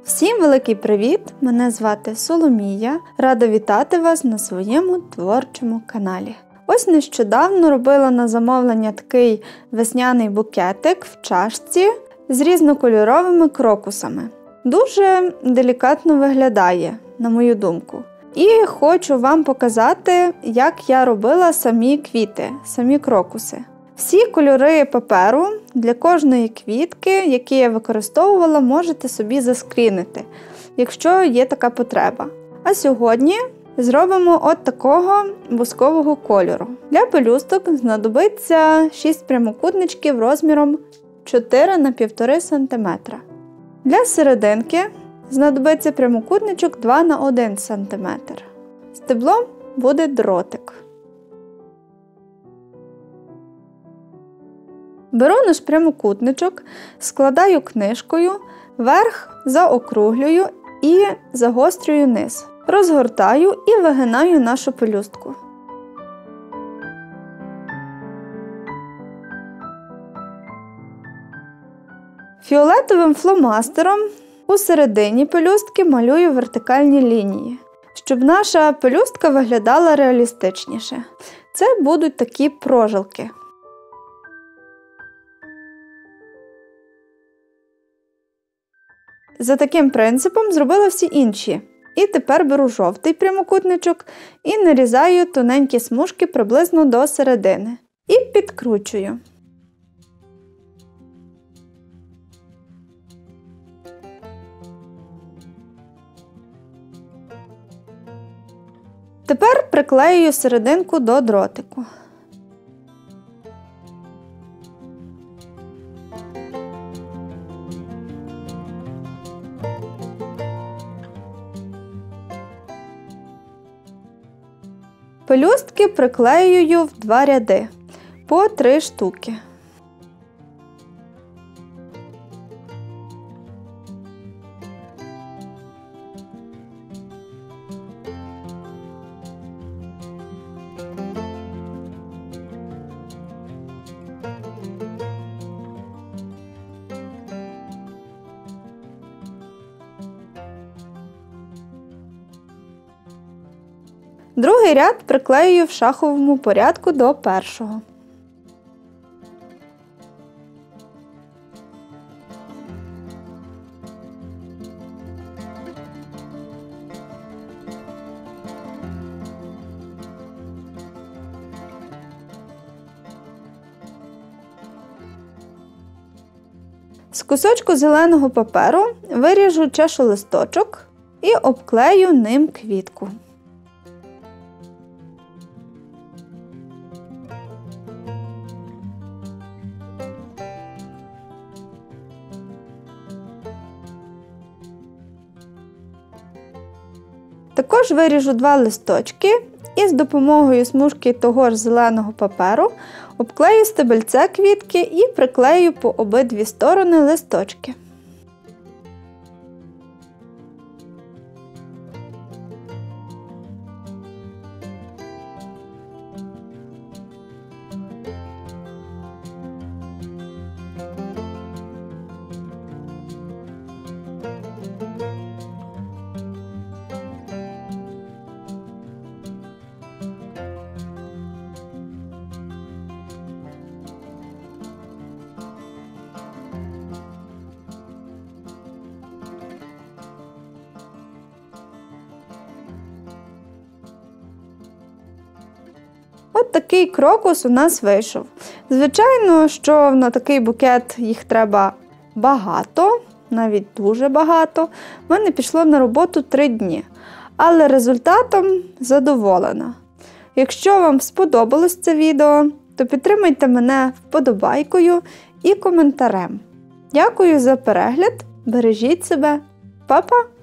Всім великий привіт! Мене звати Соломія. Рада вітати вас на своєму творчому каналі. Ось нещодавно робила на замовлення такий весняний букетик в чашці з різнокольоровими крокусами. Дуже делікатно виглядає, на мою думку. І хочу вам показати, як я робила самі квіти, самі крокуси. Всі кольори паперу для кожної квітки, які я використовувала, можете собі заскрінити, якщо є така потреба. А сьогодні зробимо от такого бускового кольору. Для пелюсток знадобиться 6 прямокутничків розміром 4 на 1,5 см. Для серединки знадобиться прямокутничок 2 на 1 см. Стеблом буде дротик. Беру наш прямокутничок, складаю книжкою, верх заокруглюю і загострюю низ. Розгортаю і вигинаю нашу пелюстку. Фіолетовим фломастером у середині пелюстки малюю вертикальні лінії, щоб наша пелюстка виглядала реалістичніше. Це будуть такі прожилки. За таким принципом зробила всі інші. І тепер беру жовтий прямокутничок і нарізаю тоненькі смужки приблизно до середини. І підкручую. Тепер приклеюю серединку до дротику. Пелюстки приклеюю в 2 ряди, по 3 штуки. Другий ряд приклеюю в шаховому порядку до першого. З кусочку зеленого паперу виріжу чашолисточок і обклею ним квітку. Також виріжу 2 листочки і з допомогою смужки того ж зеленого паперу обклею стебельце квітки і приклею по обидві сторони листочки. От такий крокус у нас вийшов. Звичайно, що на такий букет їх треба багато, навіть дуже багато. В мене пішло на роботу 3 дні. Але результатом задоволена. Якщо вам сподобалось це відео, то підтримайте мене вподобайкою і коментарем. Дякую за перегляд, бережіть себе, па-па!